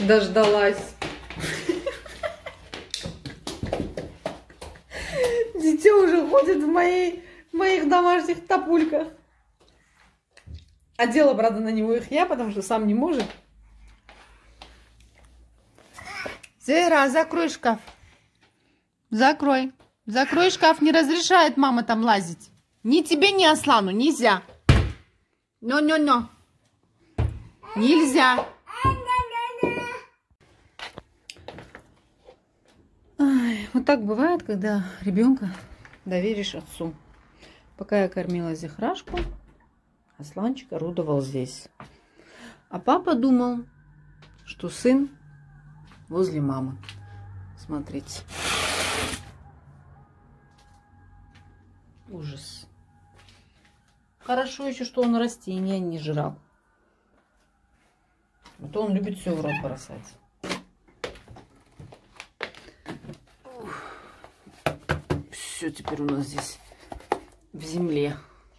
Дождалась. Дитё уже ходит в моих домашних тапульках. Одела, правда, на него их я, потому что сам не может. Зера, закрой шкаф. Закрой. Закрой шкаф, не разрешает мама там лазить. Ни тебе, ни Аслану, нельзя. Но. Нельзя. Ай, вот так бывает, когда ребенка доверишь отцу. Пока я кормила Зехрашку, Асланчик орудовал здесь. А папа думал, что сын возле мамы. Смотрите. Ужас. Хорошо еще, что он растения не жрал. А то он любит все в рот бросать. Все теперь у нас здесь в земле.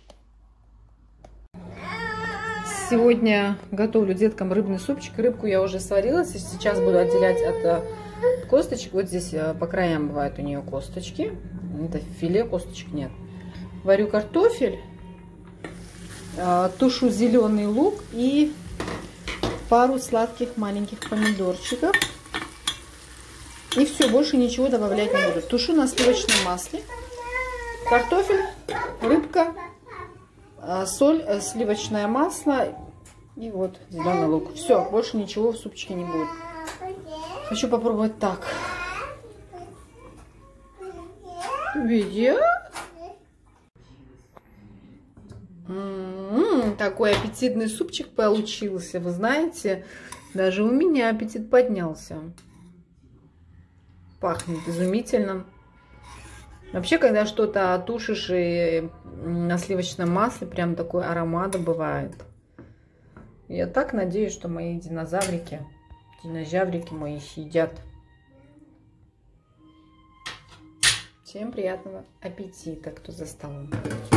Сегодня готовлю деткам рыбный супчик. Рыбку я уже сварила. Сейчас буду отделять от косточек. Вот здесь по краям бывают у нее косточки. Это филе, косточек нет. Варю картофель, тушу зеленый лук и пару сладких маленьких помидорчиков. И все, больше ничего добавлять не буду. Тушу на сливочном масле. Картофель, рыбка, соль, сливочное масло и вот зеленый лук. Все, больше ничего в супчике не будет. Хочу попробовать так. Видео. Такой аппетитный супчик получился. Вы знаете, даже у меня аппетит поднялся. Пахнет изумительно. Вообще, когда что-то тушишь и на сливочном масле, прям такой аромат бывает. Я так надеюсь, что мои динозаврики мои съедят. Всем приятного аппетита, кто за столом.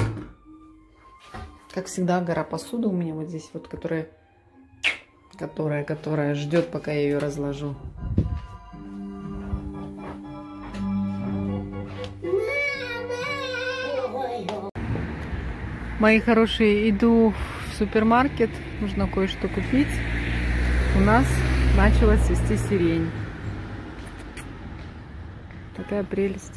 Как всегда, гора посуды у меня вот здесь, вот, которая ждет, пока я ее разложу. Мои хорошие, иду в супермаркет, нужно кое-что купить. У нас начала цвести сирень. Такая прелесть.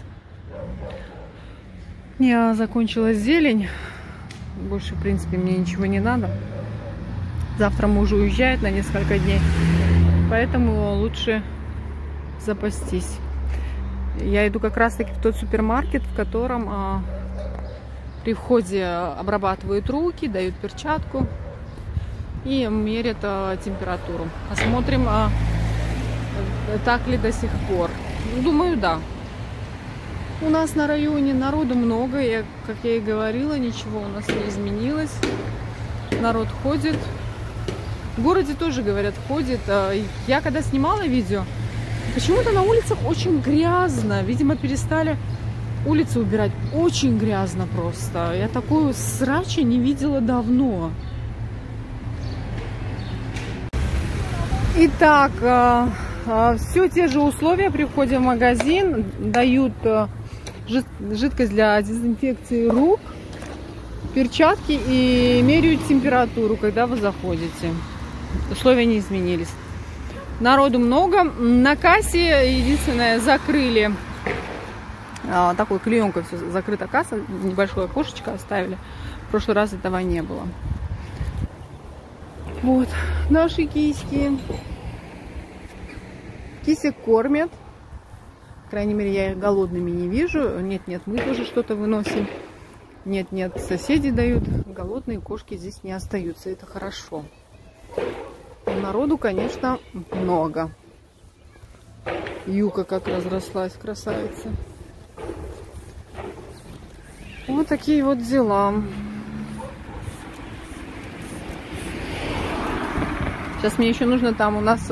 Я закончила зелень. Больше, в принципе, мне ничего не надо. Завтра муж уезжает на несколько дней. Поэтому лучше запастись. Я иду как раз-таки в тот супермаркет, в котором при входе обрабатывают руки, дают перчатку и мерят температуру. Посмотрим, так ли до сих пор. Думаю, да. У нас на районе народу много, как я и говорила, ничего у нас не изменилось. Народ ходит. В городе тоже, говорят, ходит. Я когда снимала видео, почему-то на улицах очень грязно. Видимо, перестали улицы убирать. Очень грязно просто. Я такую срачи не видела давно. Итак, все те же условия при входе в магазин. Дают жидкость для дезинфекции рук, перчатки и меряют температуру, когда вы заходите. Условия не изменились. Народу много. На кассе единственное закрыли такой клеенкой, все закрыта касса, небольшое окошечко оставили. В прошлый раз этого не было. Вот наши киски. Кисек кормят. По крайней мере, я их голодными не вижу. Нет, мы тоже что-то выносим. Нет, соседи дают. Голодные кошки здесь не остаются. Это хорошо. Народу, конечно, много. Юка как разрослась, красавица. Вот такие вот дела. Сейчас мне еще нужно там у нас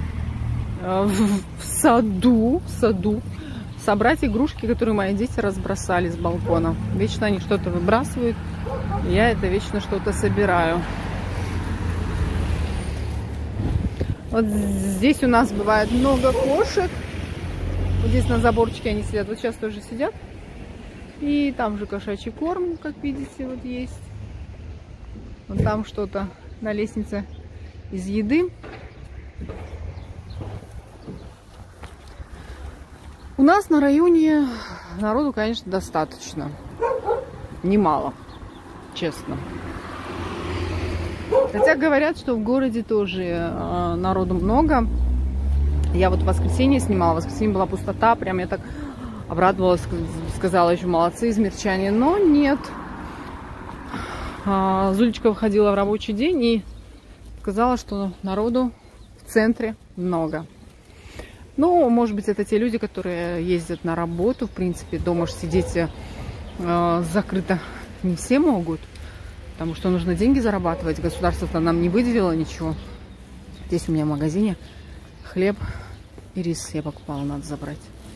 в саду собрать игрушки, которые мои дети разбросали с балкона. Вечно они что-то выбрасывают. Я это вечно что-то собираю. Вот здесь у нас бывает много кошек. Вот здесь на заборчике они сидят. Вот сейчас тоже сидят. И там же кошачий корм, как видите, вот есть. Вот там что-то на лестнице из еды. У нас на районе народу, конечно, достаточно. Немало, честно. Хотя говорят, что в городе тоже народу много. Я вот в воскресенье снимала. В воскресенье была пустота. Прям я так обрадовалась, сказала еще молодцы, измельчане. Но нет. Зулечка выходила в рабочий день и сказала, что народу в центре много. Ну, может быть, это те люди, которые ездят на работу. В принципе, дома же сидеть закрыто не все могут. Потому что нужно деньги зарабатывать. Государство-то нам не выделило ничего. Здесь у меня в магазине хлеб и рис я покупала, надо забрать.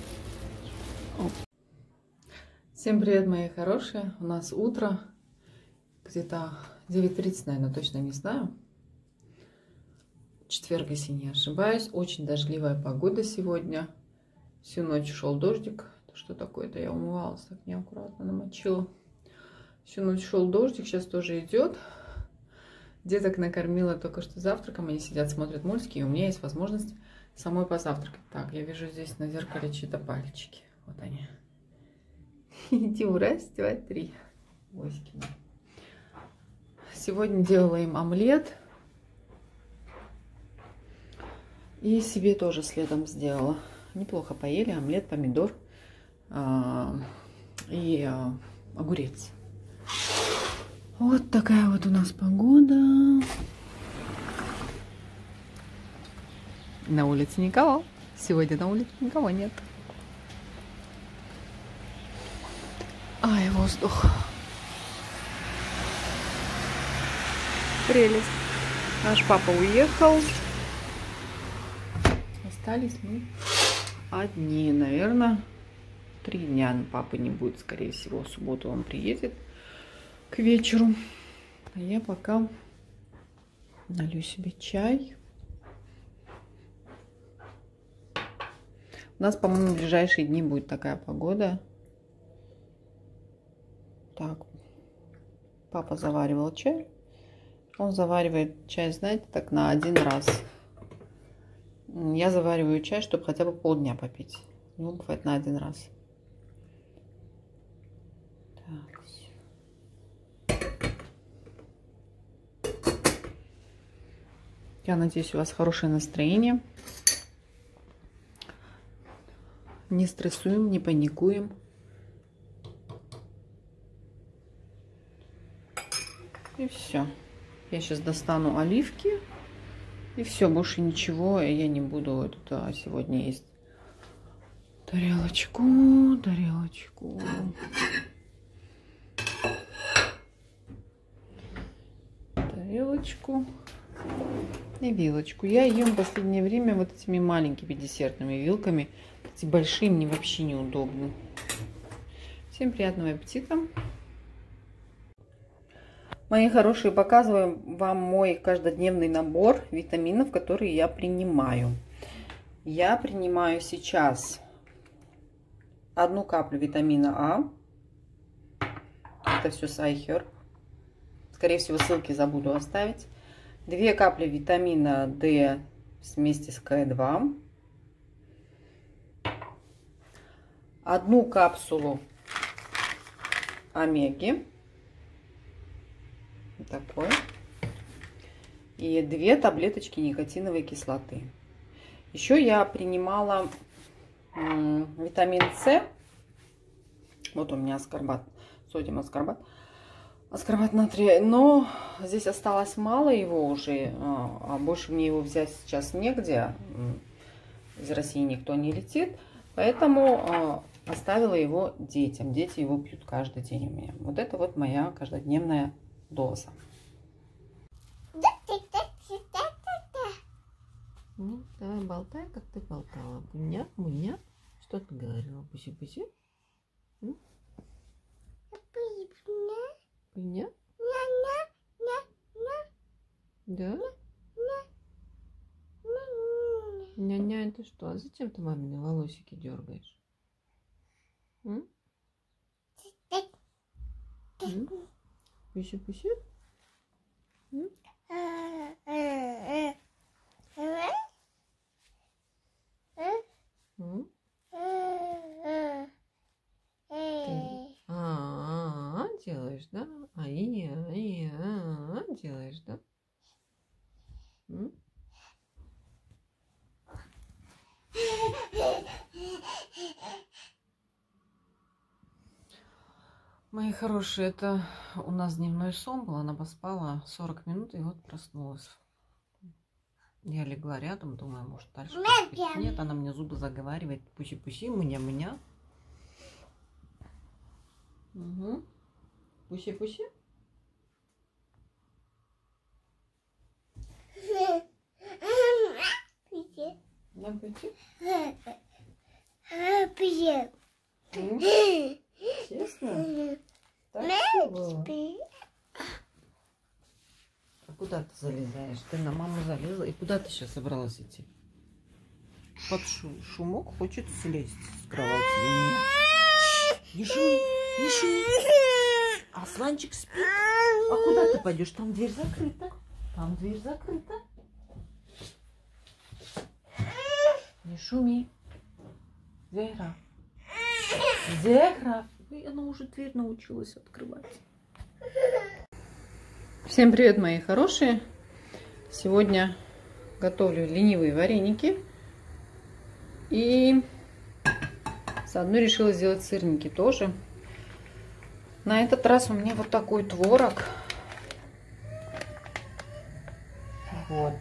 Всем привет, мои хорошие. У нас утро. Где-то 9:30, наверное, точно не знаю. Четверг, если не ошибаюсь. Очень дождливая погода сегодня. Всю ночь шел дождик. Что такое-то? Я умывалась, так неаккуратно намочила. Всю ночь шел дождик, сейчас тоже идет. Деток накормила только что завтраком. Они сидят, смотрят мультики, и у меня есть возможность самой позавтракать. Так, я вижу здесь на зеркале чьи-то пальчики. Вот они. Иди, раз, два, три. Оськи. Сегодня делала им омлет. И себе тоже следом сделала. Неплохо поели. Омлет, помидор и огурец. Вот такая вот у нас погода. На улице никого. Сегодня на улице никого нет. Ай, воздух. Прелесть. Наш папа уехал. Остались мы одни. Наверное, 3 дня папы не будет. Скорее всего, в субботу он приедет к вечеру. А я пока налью себе чай. У нас, по-моему, в ближайшие дни будет такая погода. Так, папа заваривал чай. Он заваривает чай, знаете, так на 1 раз. Я завариваю чай, чтобы хотя бы полдня попить. Ну, бывает на 1 раз. Я надеюсь, у вас хорошее настроение. Не стрессуем, не паникуем. И все. Я сейчас достану оливки. И все, больше ничего я не буду тут сегодня есть. Тарелочку. И вилочку. Я ем в последнее время вот этими маленькими десертными вилками. Эти большие мне вообще неудобны. Всем приятного аппетита. Мои хорошие, показываю вам мой каждодневный набор витаминов, которые я принимаю. Я принимаю сейчас 1 каплю витамина А. Это все с iHerb. Скорее всего, ссылки забуду оставить. 2 капли витамина D вместе с К2. 1 капсулу омеги. Такой. И 2 таблеточки никотиновой кислоты. Еще я принимала витамин С. Вот у меня аскорбат, содиум аскорбат. Аскорбат натрия. Но здесь осталось мало его уже. А больше мне его взять сейчас негде. Из России никто не летит. Поэтому оставила его детям. Дети его пьют каждый день у меня. Вот это вот моя каждодневная доза. Ну, давай болтай, как ты болтала. Буня, буня. Что ты говорила? Буси-буси? Буня? Да? Ня-ня, ты что? А зачем ты мамины волосики дергаешь? Пуси-пуси? Делаешь, да? Делаешь, да? Мои хорошие, это у нас дневной сон был. Она поспала 40 минут и вот проснулась. Я легла рядом, думаю, может дальше поспит. Нет, она мне зубы заговаривает. Пуси-пуси, меня-меня. Угу. Пуси-пуси. Да, пойти? Честно? Так что было? А куда ты залезаешь? Ты на маму залезла. И куда ты сейчас собралась идти? Под шумок хочет слезть с кровати. Не шуми, не шуми. Асланчик спит. А куда ты пойдешь? Там дверь закрыта. Там дверь закрыта. Не шуми. Зехра. Зехра. Она уже дверь научилась открывать. Всем привет, мои хорошие. Сегодня готовлю ленивые вареники. И заодно решила сделать сырники тоже. На этот раз у меня вот такой творог. Вот.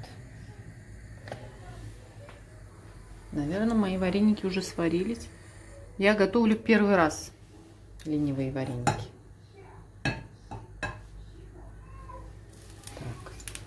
Наверное, мои вареники уже сварились. Я готовлю первый раз ленивые вареники. Так.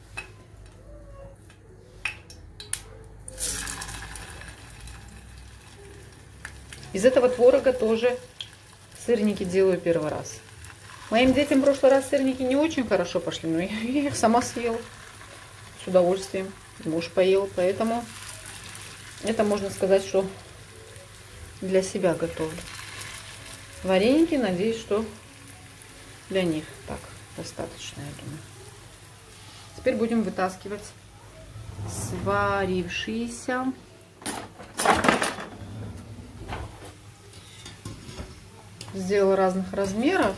Из этого творога тоже сырники делаю первый раз. Моим детям в прошлый раз сырники не очень хорошо пошли, но я их сама съела с удовольствием. Муж поел, поэтому это можно сказать, что для себя готовлю. Вареники, надеюсь, что для них так достаточно, я думаю. Теперь будем вытаскивать сварившиеся. Сделала разных размеров.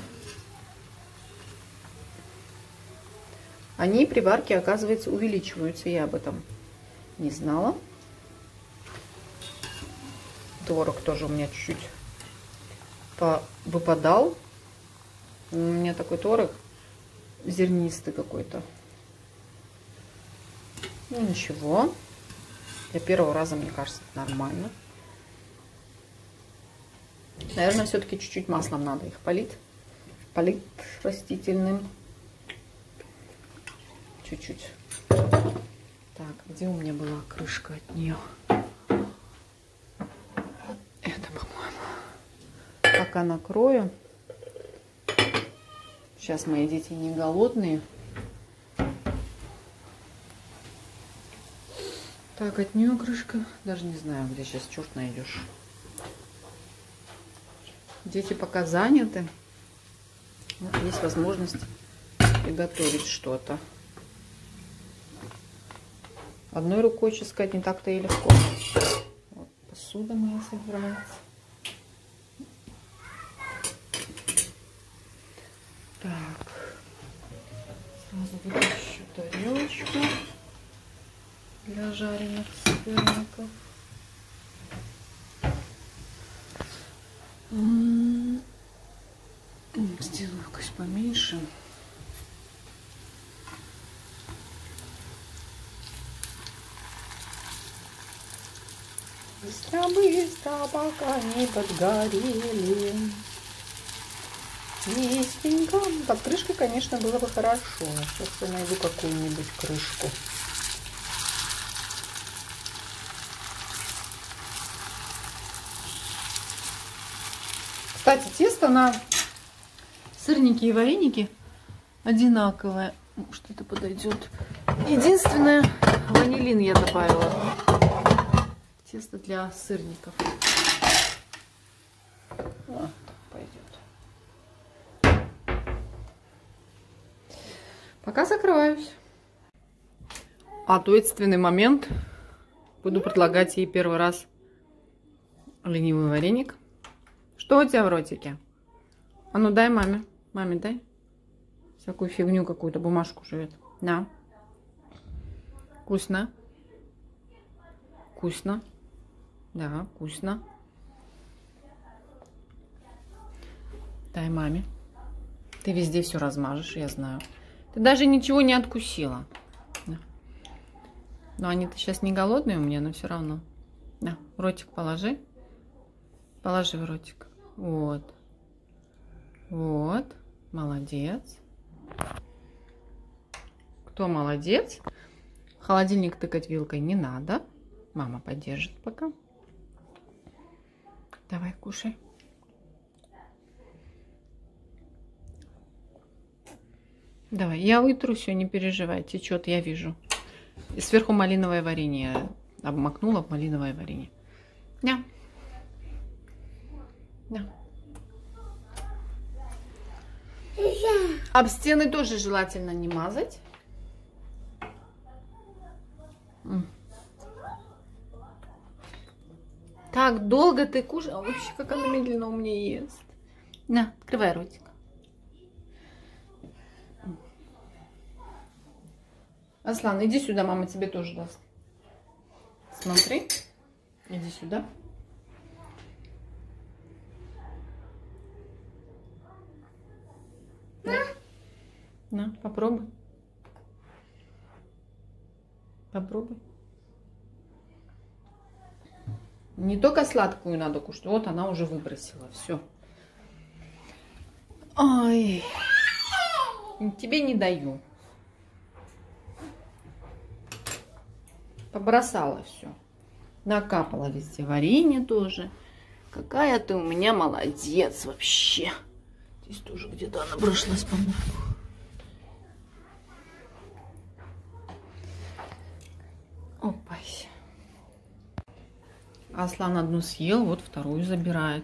Они при варке, оказывается, увеличиваются. Я об этом не знала. Творог тоже у меня чуть-чуть выпадал. У меня такой творог зернистый какой-то. Ну ничего. Для первого раза, мне кажется, это нормально. Наверное, все-таки чуть-чуть маслом надо их полить. Полить растительным. Чуть-чуть. Так, где у меня была крышка от нее? Это, по-моему. Пока накрою. Сейчас мои дети не голодные. Так, от нее крышка. Даже не знаю, где сейчас черт найдешь. Дети пока заняты. Вот есть возможность приготовить что-то. Одной рукой ческать не так-то и легко. Вот, посуда моя собирается. Так. Сразу вытащу тарелочку для жареных сырников. Сделаю якось поменьше. Быстро-быстро, пока не подгорели. Быстренько. Под крышкой, конечно, было бы хорошо. Сейчас я найду какую-нибудь крышку. Кстати, тесто на сырники и вареники одинаковое. Может, это подойдет. Единственное, ванилин я добавила. тесто для сырников. Вот, пойдет. Пока закрываюсь. Ответственный момент. Буду предлагать ей первый раз ленивый вареник. Что у тебя в ротике? А ну дай маме. Маме дай. Всякую фигню какую-то, бумажку жует. На. Вкусно. Вкусно. Да, вкусно. Дай маме. Ты везде все размажешь, я знаю. Ты даже ничего не откусила. Да. Но они-то сейчас не голодные у меня, но все равно. На, в ротик положи. Положи в ротик. Вот. Вот. Молодец. Кто молодец? В холодильник тыкать вилкой не надо. Мама поддержит пока. Давай, кушай. Давай, я вытру все, не переживай. Течет, я вижу. И сверху малиновое варенье. Обмакнула в малиновое варенье. Ня. Ня. Об стены тоже желательно не мазать. Так долго ты кушаешь. Вообще, как она медленно у меня ест. На, открывай ротик. Аслан, иди сюда, мама тебе тоже даст. Смотри. Иди сюда. На, попробуй. Попробуй. Не только сладкую надо кушать. Вот она уже выбросила. Все. Ой. Тебе не даю. Побросала все. Накапала везде варенье тоже. Какая ты у меня молодец вообще. Здесь тоже где-то она прошлась, по-моему. Опа. Аслан одну съел, вот вторую забирает.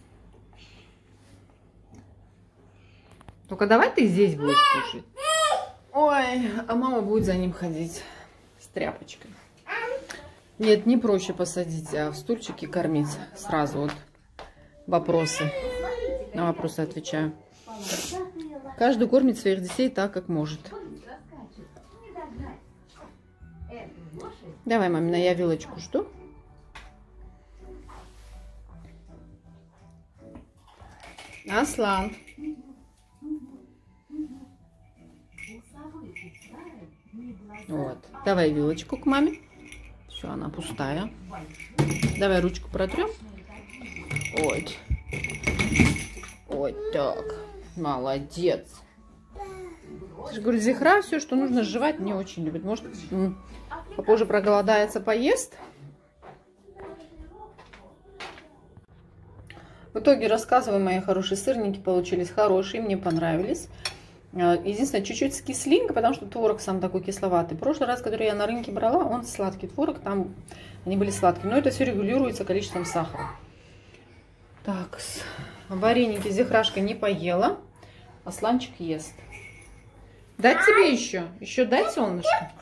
Только давай ты здесь будешь кушать. Ой, а мама будет за ним ходить с тряпочкой. Нет, не проще посадить, а в стульчике кормить. Сразу вот вопросы. На вопросы отвечаю. Каждый кормит своих детей так, как может. Давай, мамина, я вилочку жду. Аслан. Вот. Давай вилочку к маме. Все, она пустая. Давай ручку протрем. Ой. Ой, так. Молодец. Я же говорю, Зихра все, что нужно жевать, не очень любит. Может, попозже проголодается, поест. В итоге, рассказываю, мои хорошие сырники получились хорошие, мне понравились. Единственное, чуть-чуть с кислинкой, потому что творог сам такой кисловатый. В прошлый раз, который я на рынке брала, он сладкий творог, там они были сладкие. Но это все регулируется количеством сахара. Так, вареники Зихрашка не поела, Асланчик ест. Дать тебе еще? Еще дать, солнышко?